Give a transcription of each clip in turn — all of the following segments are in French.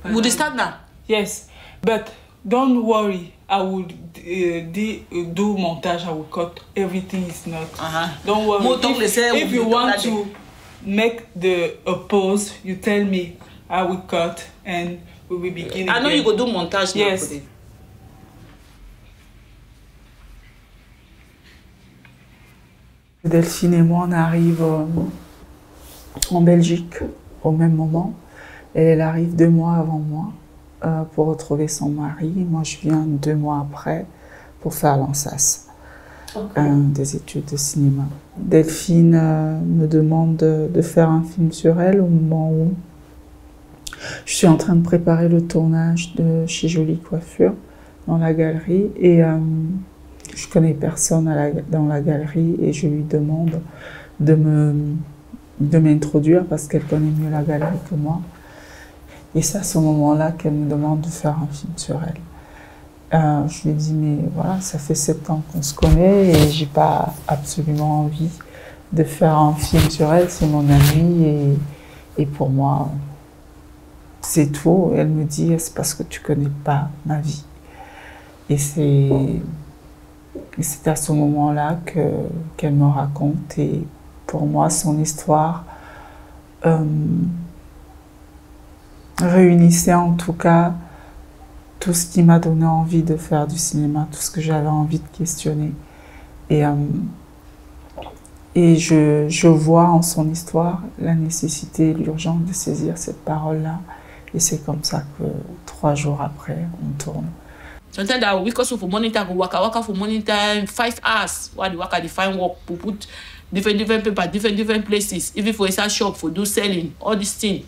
Would you start now? Yes, but don't worry. I will do montage. I will cut. Everything is not. Don't worry. If you want to make a pause, you tell me. I will cut and we will begin. I know you go do montage now. Yes. Delphine et moi, on arrive en Belgique au même moment. Et elle arrive 2 mois avant moi pour retrouver son mari. Moi, je viens 2 mois après pour faire l'ANSAS, des études de cinéma. Delphine me demande de faire un film sur elle au moment où je suis en train de préparer le tournage de chez Jolie Coiffure dans la galerie. Et je connais personne dans la galerie et je lui demande de m'introduire parce qu'elle connaît mieux la galerie que moi. Et c'est à ce moment-là qu'elle me demande de faire un film sur elle. Je lui dis, mais voilà, ça fait 7 ans qu'on se connaît et j'ai pas absolument envie de faire un film sur elle, c'est mon amie et pour moi, c'est tout. Et elle me dit, c'est parce que tu connais pas ma vie. Et c'est à ce moment-là qu'elle me raconte et pour moi, son histoire réunissait en tout cas tout ce qui m'a donné envie de faire du cinéma, tout ce que j'avais envie de questionner. Et je vois en son histoire la nécessité, l'urgence de saisir cette parole-là. Et c'est comme ça que 3 jours après, on tourne. Sometimes I wake up for morning time, go waka for morning time, 5 hours. While the waka, the fine work, we put different paper, different places. Even for a shop, for do selling, all this thing.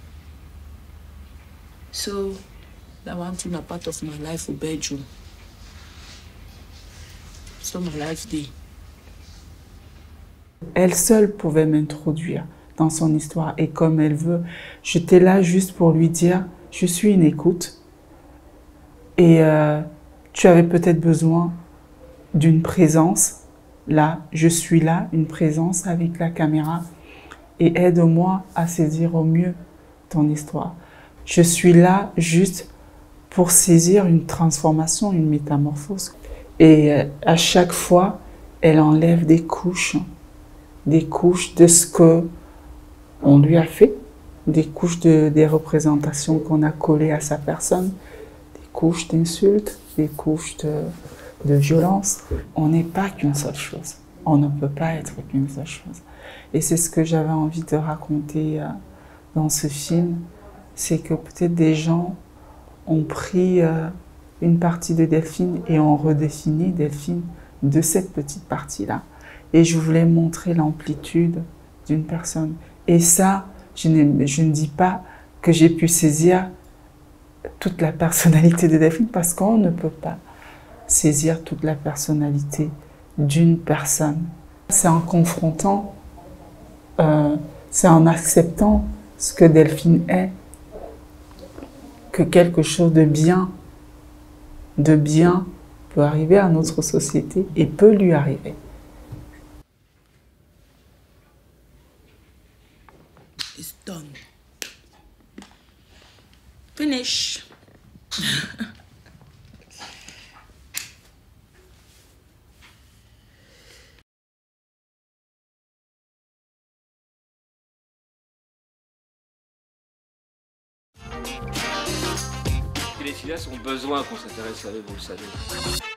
So that one thing a part of my life for Belgium. So my life day. Elle seule pouvait m'introduire dans son histoire et comme elle veut. J'étais là juste pour lui dire, je suis une écoute. Et tu avais peut-être besoin d'une présence. Là, je suis là, une présence avec la caméra. Et aide-moi à saisir au mieux ton histoire. Je suis là juste pour saisir une transformation, une métamorphose. Et à chaque fois, elle enlève des couches de ce qu'on lui a fait, des couches des représentations qu'on a collées à sa personne, des couches d'insultes, des couches de violence. On n'est pas qu'une seule chose. On ne peut pas être qu'une seule chose. Et c'est ce que j'avais envie de raconter dans ce film, c'est que peut-être des gens ont pris une partie de Delphine et ont redéfini Delphine de cette petite partie-là. Et je voulais montrer l'amplitude d'une personne. Et ça, je ne dis pas que j'ai pu saisir toute la personnalité de Delphine parce qu'on ne peut pas saisir toute la personnalité d'une personne. C'est en confrontant, c'est en acceptant ce que Delphine est que quelque chose de bien peut arriver à notre société et peut lui arriver. It's done. Finish. Les filles ont besoin qu'on s'intéresse à eux, vous le savez.